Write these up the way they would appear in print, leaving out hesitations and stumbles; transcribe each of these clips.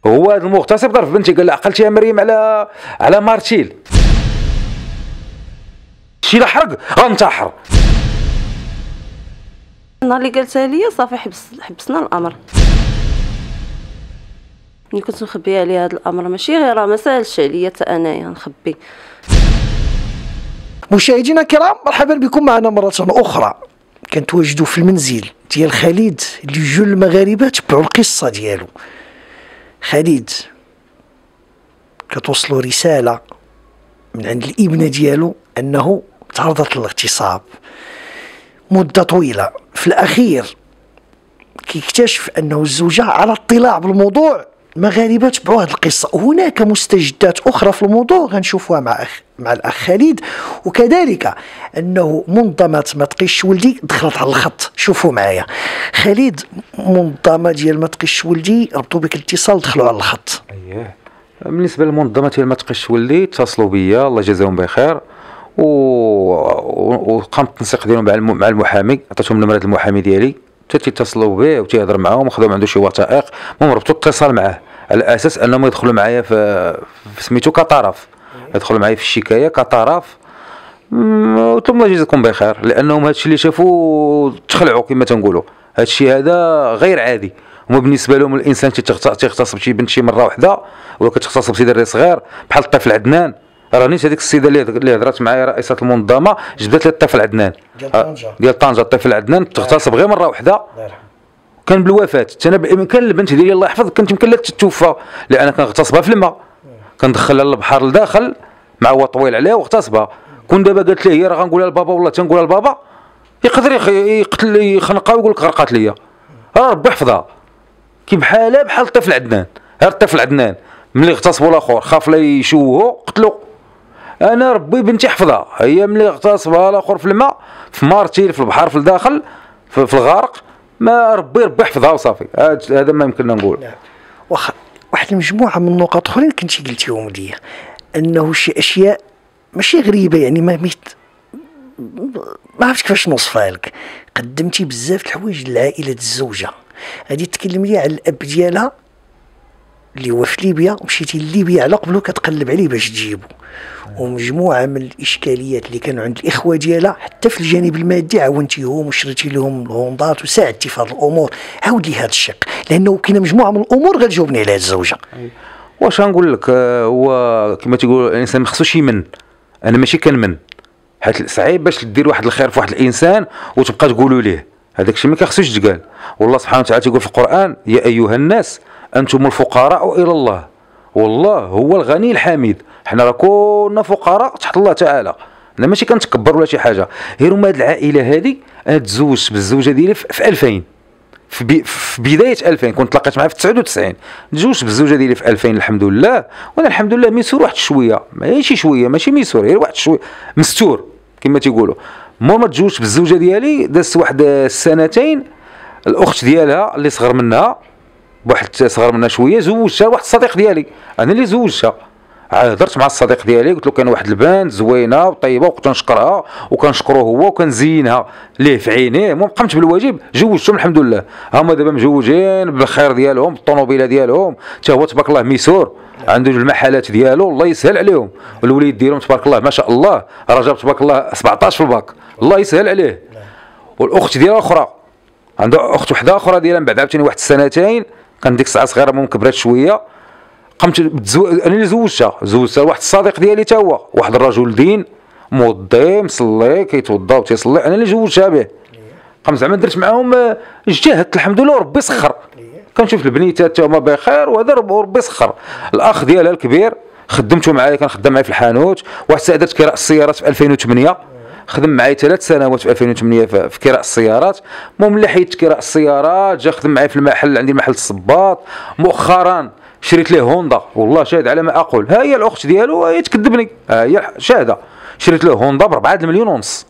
هو هذا المغتصب ضرب بنتي، قال لها عقلتي يا مريم على مارتيل، شي الحرق غنتحر. النهار اللي قالتها لي صافي حبسنا الامر. ملي كنت نخبي عليها هذا الامر ماشي غير ما سالش عليا حتى انايا نخبي. مشاهدينا الكرام، مرحبا بكم معنا مرة أخرى. كنتواجدوا في المنزل ديال خالد اللي جوج المغاربة تبعوا القصة ديالو. خالد كتوصلوا رسالة من عند الابنة ديالو أنه تعرضت للاغتصاب مدة طويلة. في الأخير كيكتشف أنه الزوجة على اطلاع بالموضوع، المغاربة تبعوا هذه القصة. هناك مستجدات أخرى في الموضوع غنشوفوها مع الأخ خالد، وكذلك أنه منظمة ما تقيش ولدي دخلت على الخط. شوفوا معايا خالد، منظمة ديال ما تقيش ولدي ربطوا بك الاتصال دخلوا على الخط. اييه، بالنسبة للمنظمة ديال ما تقيش ولدي اتصلوا بيا الله يجازيهم بخير، وقامت التنسيق ديالهم مع المحامي، عطيتهم النمرة المحامي ديالي حتى تيتصلوا به وتيهضر معاهم وخداو عنده شي وثائق. المهم ربطوا اتصال معاه على اساس انهم يدخلوا معايا في سميتو كطرف، يدخلوا معايا في الشكايه كطرف. قلت لهم الله يجزيكم بخير، لانهم هادشي اللي شافوا تخلعوا كما تنقولوا. هادشي هذا غير عادي. هما بالنسبه لهم الانسان تيغتصب شي بنت شي مره واحده، ولا كتغتصب شي دري صغير بحال الطفل عدنان. راني هذيك السيده اللي هضرات معايا رئيسه المنظمه جبدت لي الطفل عدنان ديال طنجه. الطفل عدنان تغتصب غير مره واحده، كان بالوفاه. انا بامكان البنت ديالي الله يحفظ كنت يمكن لها تتوفى، لان كنغتصبها في الماء، كندخلها للبحر لداخل مع هو طويل عليها واغتصبها. كون دابا قالت لي هي راه غنقولها لبابا ولا تنقولها لبابا، يقدر يقتل يخنقها ويقول لك غرقات ليا. راه ربي يحفظها كي بحالها بحال الطفل عدنان. هذا الطفل عدنان ملي اغتصبوا الاخر خاف لا يشوهو قتلو. انا ربي بنتي يحفظها، هي ملي اغتصبها الاخر في الماء في مارتيل في البحر في الداخل في الغرق، ما ربي يحفظها وصافي. هذا ما يمكننا نقول. واخا واحد المجموعه من النقاط اخرين كنتي قلتيهم لي، انه شي اشياء ماشي غريبه، يعني ما عرفتش كيفاش نوصفها لك. قدمتي بزاف الحوايج لعائله الزوجه هذه. تكلم لي على الاب ديالها اللي هو في ليبيا، ومشيتي لليبيا على قبله كتقلب عليه باش تجيبو، ومجموعه من الاشكاليات اللي كانوا عند الاخوه ديالها حتى في الجانب المادي عاونتيهم وشريتي لهم الهوندات وساعدتي في هذه الامور. عاود لي هذا الشق، لانه كاينه مجموعه من الامور غتجاوبني على الزوجه. واش غنقول لك، هو كما تيقول الانسان ما خصوش يمن. انا ماشي كنمن، حيت صعيب باش دير واحد الخير في واحد الانسان وتبقى تقولوا ليه هذاك الشيء ما كيخصوش تقال. والله سبحانه وتعالى تيقول في القران يا ايها الناس انتم الفقراء الى الله والله هو الغني الحميد. حنا راه كنا فقراء تحت الله تعالى، انا ماشي كنتكبر ولا شي حاجه. غير هما هاد العائله هذه، انا تزوجت بالزوجه ديالي في 2000 في بدايه 2000 كنت تلاقيت معها في 99. تزوجت بالزوجه ديالي في 2000 الحمد لله. وانا الحمد لله ميسور واحد شويه، ماشي شويه ماشي ميسور، غير واحد شويه مستور كما تيقولوا. ما تزوجت بالزوجه ديالي دازت واحد السنتين، الاخت ديالها اللي صغر منها بواحد صغر منها شويه زوجتها واحد الصديق ديالي، انا اللي زوجتها. هضرت مع الصديق ديالي قلت له كان واحد البنت زوينه وطيبه وكنت نشكرها وكنشكره هو وكنزينها ليه في عينيه. المهم قمت بالواجب جوجتهم الحمد لله. هما دابا مجوجين بالخير ديالهم، الطوموبيله ديالهم، حتى هو تبارك الله ميسور عنده المحلات ديالو الله يسهل عليهم. والوليد ديالهم تبارك الله ما شاء الله راه جاب تبارك الله 17 في الباك الله يسهل عليه. والاخت ديالها الاخرى عنده اخت وحده اخرى ديالها من بعد عاوتاني واحد السنتين، كان ديك الساعه صغيره المهم كبرات شويه. قمت انا اللي زوجتها واحد الصديق ديالي تا هو واحد الرجل دين موضي مصلي كيتوضا وتيصلي، انا اللي زوجتها به. قمت زعما درت معاهم اجتهدت الحمد لله وربي سخر. كنشوف البنيتات تا هما بخير وهذا ربي سخر. الاخ ديالها الكبير خدمته معايا، كان خدام معايا في الحانوت. واحد السيد درت كراء السيارات في 2008، خدم معايا 3 سنوات في 2008 في كراء السيارات. المهم ملي حيدت كراء السيارات جا خدم معايا في المحل، عندي محل الصباط. مؤخرا شريت ليه هوندا، والله شاهد على ما اقول. ها هي الاخت ديالو هي تكذبني، ها هي شاهده. شريت له هوندا ب 4 مليون ونص،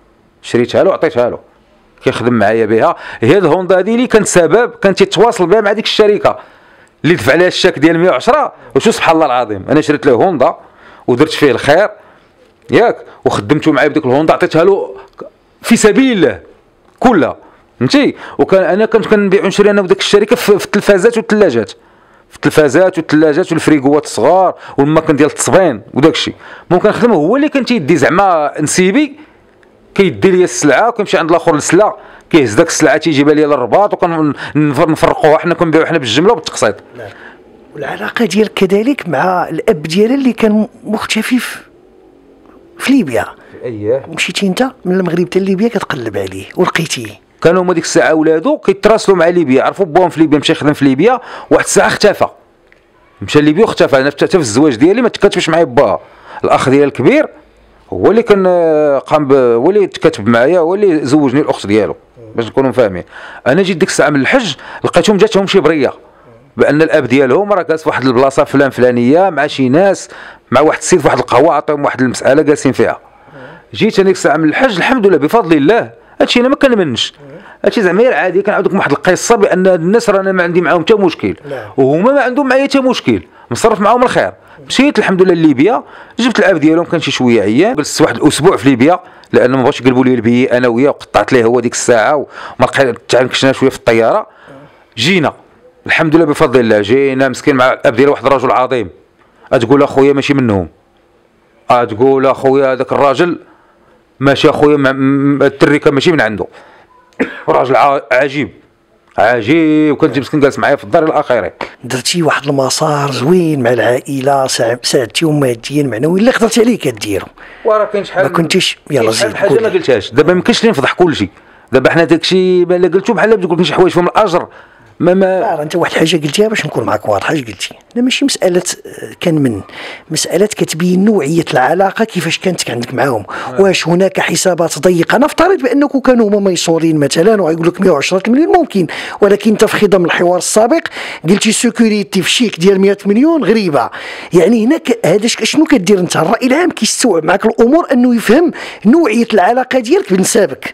شريتها له وعطيتها له كيخدم معايا بها. هي الهوندا هذه اللي كانت سبب كان تيتواصل بها مع ديك الشركه اللي دفع عليها الشاك ديال 110. وشو سبحان الله العظيم، انا شريت له هوندا ودرت فيه الخير ياك، وخدمته معايا بديك الهوندا عطيتها له في سبيل الله كلها فهمتي. وكان انا كنت كنبيع ونشري انا وديك الشركه في التلفازات والثلاجات في التلفازات والثلاجات والفريكوات الصغار والماكن ديال التصبين وداك الشيء. ممكن نخدم هو اللي كان تيدي زعما نسيبي كيدي لي السلعه وكيمشي عند الاخر السلعه كيهز داك السلعه تيجيبها لي للرباط وكنفرقوها حنا كنبيعوا حنا بالجمله وبالتقسيط. والعلاقه ديالك كذلك مع الاب ديالها اللي كان مختفي في ليبيا. اييه مشيتي انت من المغرب حتى ليبيا كتقلب عليه ولقيتيه. كانوا هما ديك الساعه ولادو كيتراسلوا مع ليبيا، عرفوا باهم في ليبيا مشى يخدم في ليبيا، واحد الساعه اختفى مشى ليبيا واختفى. انا حتى في الزواج ديالي ما تكاتبش معايا باها. الاخ ديالي الكبير هو اللي كان هو اللي تكاتب معايا، هو اللي زوجني الاخت ديالو باش نكونوا فاهمين. انا جيت ديك الساعه من الحج لقيتهم جاتهم شي بريه بان الاب ديالهم راه جالس في واحد البلاصه فلانيه مع شي ناس، مع واحد السيد في واحد القهوه عطيهم واحد المساله جالسين فيها. جيت انا ديك الساعه من الحج الحمد لله بفضل الله، هادشي انا ما كنمنش، هادشي زعما غير عادي. كنعاود لكم واحد القصه بان هاد الناس رانا ما عندي معاهم حتى مشكل وهما ما عندهم معايا حتى مشكل، مصرف معاهم الخير. مشيت الحمد لله لليبيا، جبت الاب ديالهم كان شي شويه عيان، جلست واحد الاسبوع في ليبيا لان ما بغاوش يقلبوا لي البي انا وياه، وقطعت ليه هو ديك الساعه وما لقيت تعنكشنا شويه في الطياره. جينا الحمد لله بفضل الله، جينا مسكين مع الاب ديالو واحد الرجل عظيم، تقول اخويا ماشي منهم، تقول اخويا هذاك الراجل ماشي اخويا التريكه ماشي من عنده. راجل عجيب عجيب، وكنت مسكين جالس معايا في الدار الى اخره. درتي واحد المسار زوين مع العائله، ساعدتيهم ماديا معنويا اللي قدرتي عليه كديرو. وراه كاين شحال ما كنتيش يلاه زيد حاجه ما قلتهاش. دابا ما يمكنش لي نفضح كل شيء، دابا حنا داكشي اللي قلتو بحال بتقول شي حوايج فيهم الاجر لا انت واحد الحاجه قلتيها باش نكون معك واضح. اش قلتي؟ لا ماشي مساله كان من مساله كتبين نوعيه العلاقه كيفاش كانت عندك معاهم. واش هناك حسابات ضيقه؟ نفترض بانكم كانوا هما ميسورين مثلا ويقول لك 110 مليون ممكن، ولكن انت في خضم الحوار السابق قلتي سيكوريتي في شيك ديال 100 مليون غريبه. يعني هناك هذا شنو كدير انت؟ الراي العام كيستوعب معك الامور انه يفهم نوعيه العلاقه ديالك بنسابك.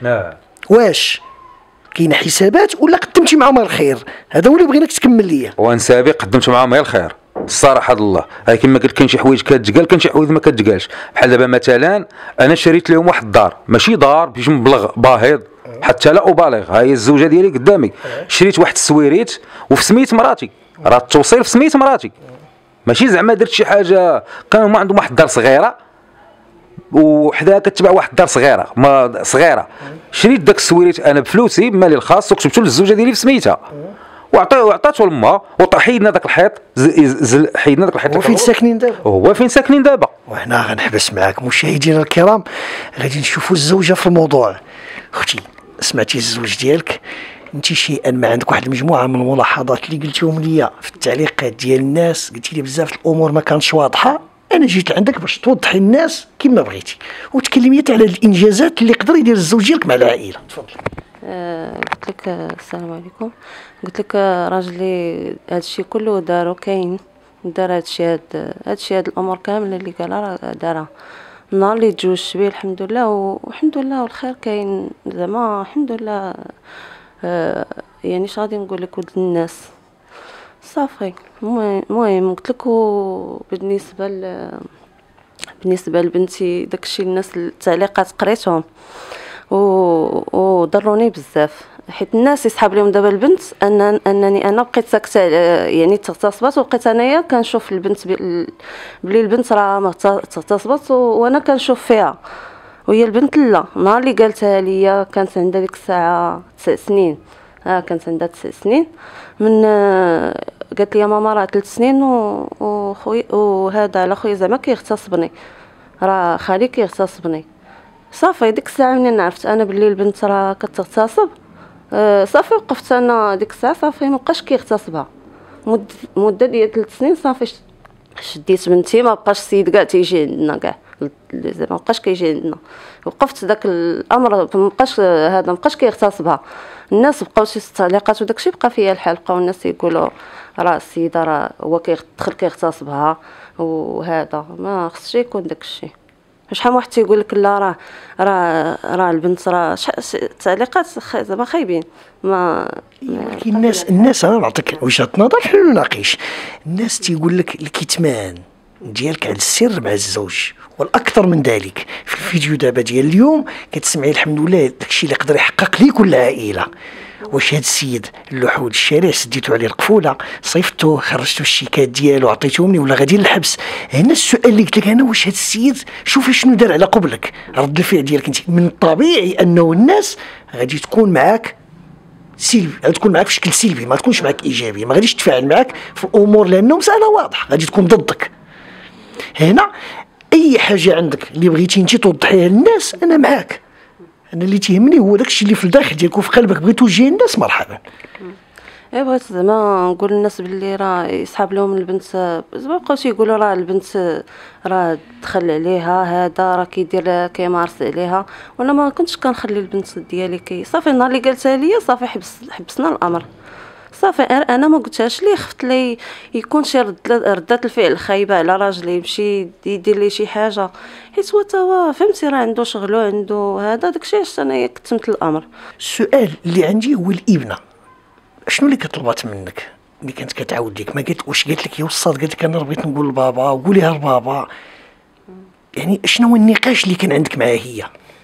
واش كاين حسابات ولا قدمتي معاهم الخير؟ هذا هو اللي بغيناك تكمل ليا. وانسابي قدمت معاهم غير الخير الصراحه الله. هاي كما قلت كاين شي حوايج كتقال، كاين شي حوايج ما كتقالش. بحال دابا مثلا انا شريت لهم واحد الدار، ماشي دار باش مبلغ باهظ حتى لا ابالغ، هاي الزوجه ديالي قدامي. شريت واحد السويريت وفي سميت مراتي، راه التوصيل في سميت مراتي، ماشي زعما درت شي حاجه. كانوا هما عندهم واحد الدار صغيره وحداها كتبع واحد الدار صغيره ما صغيره. شريت داك السويريت انا بفلوسي بمالي الخاص وكتبتو للزوجه ديالي في سميتها وعطاتو لما وحيدنا داك الحيط. حيدنا داك الحيط. هو فين ساكنين دابا؟ هو فين ساكنين دابا. وحنا غنحبس معاك مشاهدينا الكرام، غادي نشوفوا الزوجه في الموضوع. اختي سمعتي الزوج ديالك، انت شيئا ما عندك واحد المجموعه من الملاحظات اللي قلتيهم ليا في التعليقات ديال الناس، قلتي لي بزاف الامور ما كانتش واضحه. انا جيت عندك باش توضحي الناس كما بغيتي وتكلمي على الانجازات اللي يقدر يدير الزوج ديالك مع العائله. تفضل. قلت لك السلام عليكم. قلت لك راجلي هذا الشيء كله دارو، كاين دار هذا الشيء هاد الامور كامله اللي قالها راه دارها. النهار اللي تزوجت به الحمد لله والحمد لله والخير كاين زعما الحمد لله. يعني اش غادي نقول لك ولد الناس صافي. المهم قلت لك بالنسبه لبنتي داكشي الناس التعليقات قريتهم وضروني بزاف، حيت الناس يسحب لهم دابا البنت انني انا بقيت ساكته يعني تغتصبات، وبقيت انايا كنشوف البنت بلي البنت راه ما تغتصبات وانا كنشوف فيها، وهي البنت لا. نهار اللي قالتها ليا كانت عندها ديك الساعه 9 سنين، كانت عندها 9 سنين من قالت لي ماما راه 3 سنين وخويا وهذا على خويا زعما كيغتصبني، راه خالي كيغتصبني. صافي ديك الساعه منين عرفت انا باللي البنت راه كتغتصب، صافي وقفت انا ديك الساعه صافي مابقاش كيغتصبها مده ديال 3 سنين. صافي شديت بنتي، ما بقاش السيد كاع تيجي عندنا كاع زعما ما بقاش كيجي عندنا. وقفت داك الامر ما بقاش كيغتصبها. الناس بقاو شي تعليقات وداكشي بقى فيا الحال، بقاو الناس يقولوا راه السيده راه هو كيدخل كيغتصبها وهذا ما خصش يكون داكشي. شحال من واحد تيقول لك لا راه البنت راه تعليقات زعما خايبين. ما الناس انا نعطيك وجهه نظر حنا نناقش. الناس تيقول لك الكتمان ديالك على السر مع الزوج، والاكثر من ذلك في الفيديو دابا ديال اليوم كتسمعي الحمد لله داكشي اللي يقدر يحقق ليك والعائله. واش هذا السيد اللحود الشارع سديتو عليه القفوله، صيفتو، خرجتو الشيكات ديالو، عطيتو مني ولا غادي للحبس؟ هنا السؤال اللي قلت لك انا، واش هذا السيد شوفي شنو دار على قبلك، رد الفعل ديالك انت من الطبيعي انه الناس غادي تكون معاك سلبي، غادي تكون معاك في شكل سلبي، ما تكونش معاك ايجابي، ما غاديش تتفاعل معاك في الامور لانه مساله واضحه غادي تكون ضدك. هنا اي حاجه عندك اللي بغيتي انت توضحيها للناس انا معاك، انا اللي تيهمني هو داكشي اللي في الداخل ديالك وفي قلبك بغيت توجيه للناس، مرحبا. بغيت زعما نقول للناس باللي راه يسحاب لهم البنت، زعما بقاوش يقولوا راه البنت راه دخل عليها هذا، راه كيدير كيمارس عليها، وانا ما كنتش كنخلي البنت ديالي صافي. النهار اللي قالتها لي صافي حبسنا الامر صافي. انا ما قلتهاش ليه، خفت لي يكون شي ردة الفعل خايبه على راجلي يمشي يدير لي شي حاجه، حيت هو توا فهمتي راه عنده شغلو عنده هذا، داكشي علاش انا كتمت الامر. السؤال اللي عندي هو الابنه، شنو اللي كطلبات منك اللي كانت كتعاود لك؟ ما قالت واش قالت لك يا وسط، قالت لك انا بغيت نقول لبابا وقوليها لبابا؟ يعني شنو هو النقاش اللي كان عندك معها هي؟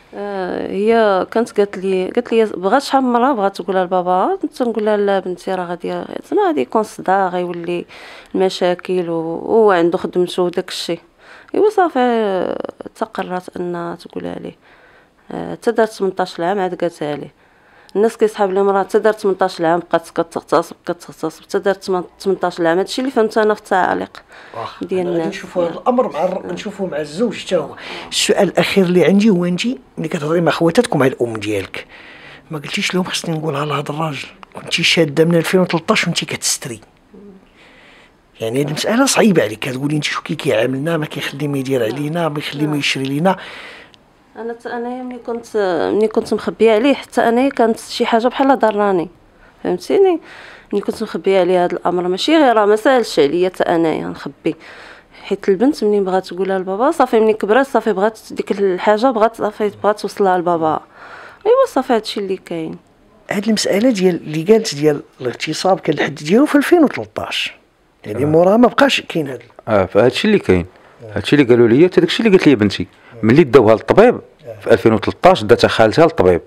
هي كانت قالت لي بغات شحال من مره بغات تقولها لبابا، تنقول لها لا بنتي راه غادي يكون صداع، غيولي المشاكل وهو عنده خدمته وداك الشيء. ايوا صافي تقررت ان تقولها ليه. حتى دارت 18 عام عاد قالتها ليه. الناس كيسحاب لهم راه حتى دارت 18 عام بقات كتغتصب حتى دارت 18 عام. هادشي اللي فهمت انا في التعاليق ديال الناس. نشوفوا هذا الامر نشوفوه مع الزوج حتى هو. السؤال الاخير اللي عندي هو انت ملي كتهضري مع خواتاتك ومع الام ديالك، ما قلتيش لهم خصني نقولها لهذا الراجل كنتي شاده من 2013 وانت كتستري؟ يعني هذه مساله صعيبه عليك، كتقولي انت شو كيعاملنا، ما كيخلي ما يدير علينا، ما يخلي ما يشري لينا. انا ملي كنت مخبيه عليه، حتى انا كانت شي حاجه بحال ضراني، فهمتيني. ملي كنت مخبيه عليه هذا الامر ماشي غير راه ما سالش عليا، حتى انايا نخبي، حيت البنت ملي بغات تقولها لبابا صافي، ملي كبرات صافي بغات ديك الحاجه بغات توصلها لبابا. ايوا صافي هادشي اللي كاين. هاد المساله ديال اللي قالت ديال الاغتصاب كان الحد ديالو في 2013، يعني موراها ما بقاش كاين هذا. فهادشي اللي كاين، هادشي اللي قالوا لي، حتى داكشي اللي قالت لي بنتي ملي داوها للطبيب في 2013 داتها خالتها للطبيب،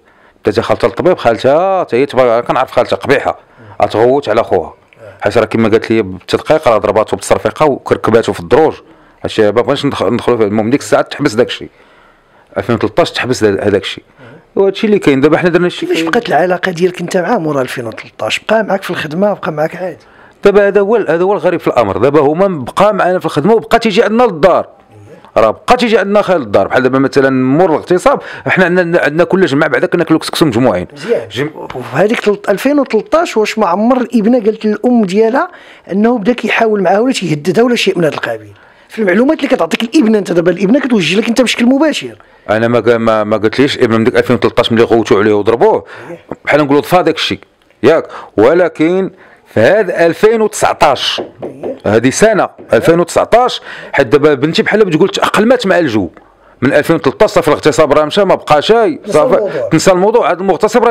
خالتها حتى هي كنعرف خالتها قبيحه، تغوت على خوها، حيت راه كما قالت لي بالتدقيق راه ضرباتو بالتصرفيقه وكركباتو في الدروج. هادشي ما بغيناش ندخلوا فيه. المهم ديك الساعه تحبس داكشي، 2013 تحبس هذاك الشيء. وهادشي اللي كاين دابا. حنا درنا شي كيفاش بقات العلاقه ديالك انت معاه مورا 2013؟ بقى معاك في الخدمه، بقى معاك عادي؟ دابا هذا هو الغريب في الامر. دابا هما بقى معنا في الخدمه وبقى تيجي عندنا للدار، راه بقى تيجي عندنا خير للدار. بحال دابا مثلا مور الاغتصاب حنا عندنا كل جمعه بعدا كناكلوا كسكسو مجموعين. وفي هذيك 2013 واش ما عمر الابنه قالت للام ديالها انه بدا كيحاول معاها ولا تيهددها ولا شيء من هذا القبيل؟ في المعلومات اللي كتعطيك الابنه انت دابا، الابنه كتوجه لك انت بشكل مباشر. انا ما قلتليش ابن من ديك 2013 ملي غوتوا عليه وضربوه بحال نقولوا طفى داك الشيء ياك، ولكن في هذا 2019 هذه سنه 2019 حيت دابا بنتي بحال بتقول تاقلمت مع الجو. من 2013 صافي الاغتصاب راه مشى ما بقى شيء، صافي تنسى الموضوع. هذا المغتصب راه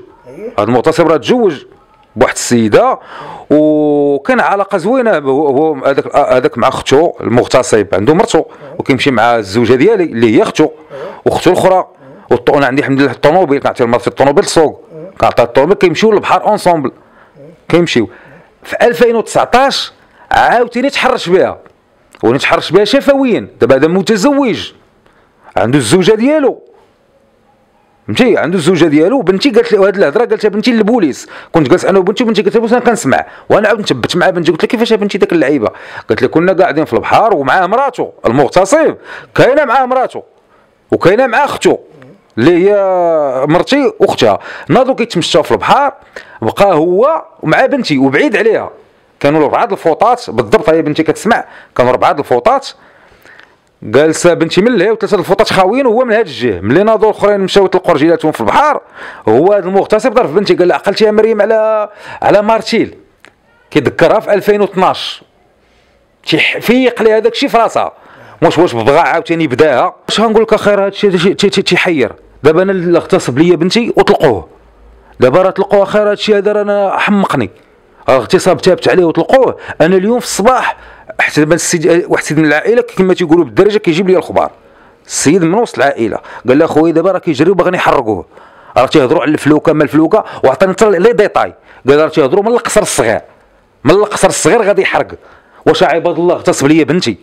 تزوج، بواحد السيده وكان علاقه زوينه. هو هذاك مع اختو المغتصب عنده مرته وكيمشي مع الزوجه ديالي اللي هي اختو واختو الاخرى. وانا عندي الحمد لله الطوموبيل، كنعطي مرتي الطوموبيل السوق، كنعطيها الطوموبيل كيمشيو للبحر اونصومبل كيمشيو. في 2019 عاوتاني تحرش بها شفويا. دابا هذا متزوج عنده الزوجه ديالو، فهمتي، عنده الزوجه ديالو. بنتي قالت لي هذه الهضره، قالتها بنتي للبوليس. كنت جالس انا وبنتي قالت لي انا كنسمع، وانا عاود نثبت مع بنتي قلت لها كيفاش بنتي داك اللعيبه؟ قالت لي كنا قاعدين في البحر ومعاه مراته المغتصب، كاينه معاه مراته وكاينه مع اختو اللي هي مرتي واختها. ناضوا كيتمشاو في البحر، بقى هو ومع بنتي وبعيد عليها. كانوا 4 الفوطات بالضبط، هي بنتي كتسمع، كانوا 4 الفوطات جالسه بنتي من لهيه و3 الفوطات خاويين وهو من هذا الجهه. ملي ناضوا الاخرين مشاو يطلقوا رجيلاتهم في البحر، هو هذا المغتصب ضرب بنتي قال لها عقلتي يا مريم على مارتيل، كيذكرها في 2012 تيفيق لها داك الشيء في راسها. واش بغى عاوتاني بداها. واش غنقول لك اخير هذا الشيء تيحير. دابا انا اللي اغتصب ليا بنتي وطلقوه، دابا راه طلقوه اخير. هذا الشيء هذا انا حمقني، اغتصاب تابت عليه وطلقوه. انا اليوم في الصباح حتى واحد السيد من العائله كما تيقولوا بالدرجه كيجيب لي الخبر، السيد من وسط العائله قال لي اخويا دابا راه كيجريو باغيين يحرقوه. راه تيهضروا على الفلوكه ما الفلوكه، وعطاني حتى لي ديتاي، قال راه تيهضروا من القصر الصغير، من القصر الصغير غادي يحرق. واش عباد الله اغتصب ليا بنتي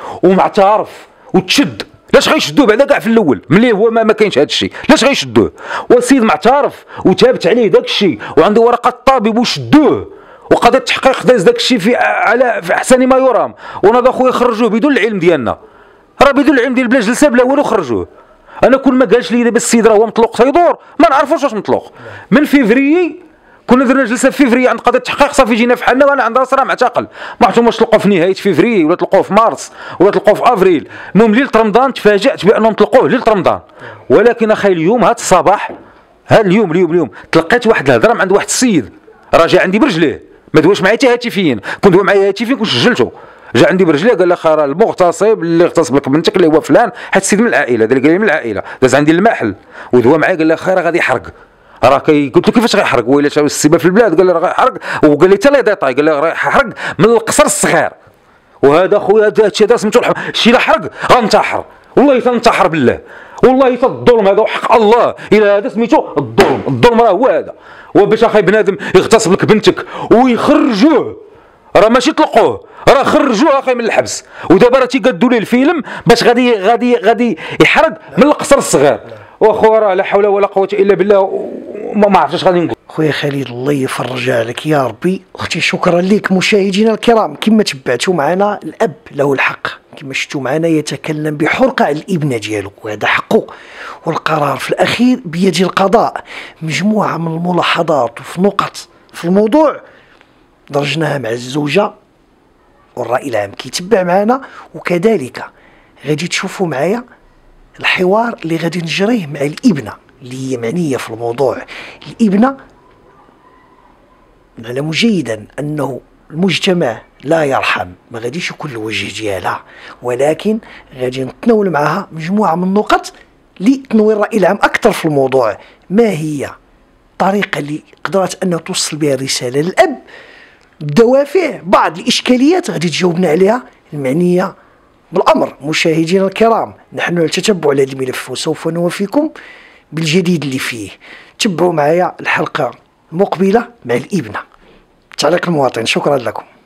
ومعترف وتشد، لاش غيشدوه بعدا كاع في الاول ملي هو ما كاينش هذا الشيء، لاش غيشدوه؟ والسيد معترف وتابت عليه داك الشيء وعنده ورقه الطبيب وشدوه، وقضيه التحقيق داز داك الشيء في احسن ما يرام، وناض اخويا خرجوه بدون العلم ديالنا، راه بدون العلم ديال بلا جلسه بلا والو خرجوه. انا كل ما قالش لي دابا السيد راه هو مطلوق تيدور ما نعرفوش واش مطلوق. من فيفري كنا درنا جلسه في فيفري عند قضيه التحقيق، صافي جينا في حالنا وانا عند راسي راه معتقل، ما عرفتش واش تلقوه في نهايه فيفري ولا تلقوه في مارس ولا تلقوه في افريل. المهم ليله رمضان تفاجات بانهم طلقوه ليله رمضان. ولكن اخي اليوم هذا الصباح، هذا اليوم تلقيت واحد الهضره من عند واحد السيد راه جا عندي برجليه، ما دواش معايا حتى هاتفيا، كنت هو معايا هاتفيا كنت سجلته، جا عندي برجليه قال لي اخي راه المغتصب اللي اغتصب لك بنتك اللي هو فلان، حيت السيد من العائله، قال لي من العائله، داز عندي المحل ودوا معايا قال لي اخي راه غادي يحرق، راه قلت له كيفاش غيحرق ويلا شاف السبه في البلاد، قال لي راه غيحرق، وقال لي حتى لي ديتاي قال لي راه يحرق من القصر الصغير. وهذا خويا هادشي هذا سميتو شي لا حرق غنتحر، والله تنتحر بالله، والله حتى الظلم هذا وحق الله الى هذا سميتو الظلم راه هو هذا. وباش اخي بنادم يغتصب لك بنتك ويخرجوه، راه ماشي طلقوه، راه خرجوه اخي من الحبس، ودابا راه تيقادوا ليه الفيلم باش غادي يحرق من القصر الصغير. واخويا راه لا حول ولا قوه الا بالله، ما عرفتش غادي نقول. خويا خالد الله يفرج عليك يا ربي. اختي شكرا لك. مشاهدينا الكرام كما تبعتوا معنا الاب له الحق، كما شفتوا معنا يتكلم بحرقه على الابنه ديالو وهذا حقه، والقرار في الاخير بيد القضاء. مجموعه من الملاحظات وفي نقط في الموضوع درجناها مع الزوجه والراي العام كيتبع معنا، وكذلك غادي تشوفوا معايا الحوار اللي غادي نجريه مع الابنه اللي هي معنيه في الموضوع. الابنه نعلم جيدا انه المجتمع لا يرحم، ما غاديش يكون الوجه ديالها، ولكن غادي نتناول معها مجموعه من النقط لتنوير الراي العام اكثر في الموضوع. ما هي الطريقه اللي قدرت ان توصل بها الرساله للاب، الدوافع، بعض الاشكاليات غادي تجاوبنا عليها المعنيه بالامر. مشاهدينا الكرام نحن نتتبع هذا الملف وسوف نوفيكم بالجديد اللي فيه. تبعوا معايا الحلقه المقبله مع الابنه. تعليق المواطن. شكرا لكم.